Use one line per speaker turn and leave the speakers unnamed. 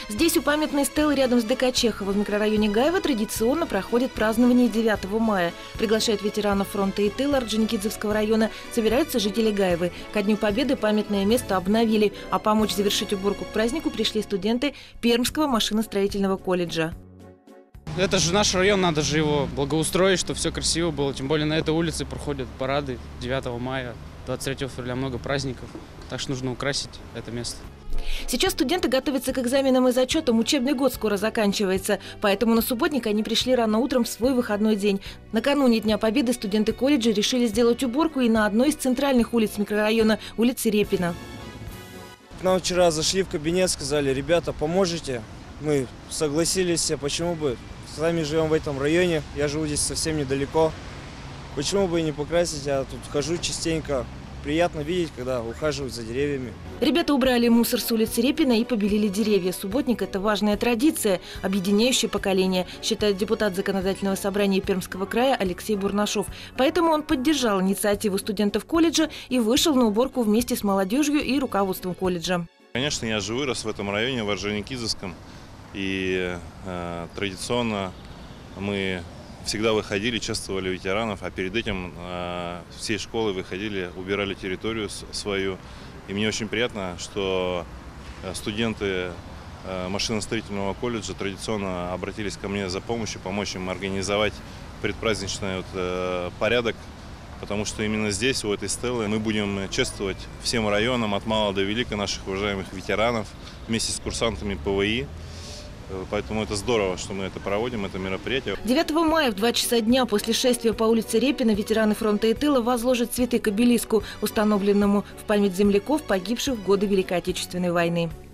Здесь, у памятной стелы рядом с ДК Чехова в микрорайоне Гаево, традиционно проходит празднование 9 мая. Приглашают ветеранов фронта и тыла Орджоникидзевского района. Собираются жители Гаевы. Ко Дню Победы памятное место обновили, а помочь завершить уборку к празднику пришли студенты Пермского машиностроительного колледжа.
Это же наш район, надо же его благоустроить, чтобы все красиво было. Тем более на этой улице проходят парады 9 мая, 23 февраля много праздников. Так что нужно украсить это место.
Сейчас студенты готовятся к экзаменам и зачетам. Учебный год скоро заканчивается. Поэтому на субботник они пришли рано утром в свой выходной день. Накануне Дня Победы студенты колледжа решили сделать уборку и на одной из центральных улиц микрорайона, улице Репина.
К нам вчера зашли в кабинет, сказали: ребята, поможете? Мы согласились, почему бы? Сами живем в этом районе, я живу здесь совсем недалеко. Почему бы и не покрасить? Я тут хожу частенько. Приятно видеть, когда ухаживают за деревьями.
Ребята убрали мусор с улицы Репина и побелили деревья. Субботник – это важная традиция, объединяющая поколение, считает депутат Законодательного собрания Пермского края Алексей Бурнашов. Поэтому он поддержал инициативу студентов колледжа и вышел на уборку вместе с молодежью и руководством колледжа.
Конечно, я же вырос в этом районе, в Орджоникидзевском. И традиционно мы всегда выходили, чествовали ветеранов, а перед этим всей школы выходили, убирали территорию свою. И мне очень приятно, что студенты машиностроительного колледжа традиционно обратились ко мне за помощью, помочь им организовать предпраздничный порядок, потому что именно здесь, у этой стелы, мы будем чествовать всем районам от мала до велика наших уважаемых ветеранов вместе с курсантами ПВИ. Поэтому это здорово, что мы это проводим, это мероприятие.
9 мая в 2 часа дня после шествия по улице Репина ветераны фронта и тыла возложат цветы к обелиску, установленному в память земляков, погибших в годы Великой Отечественной войны.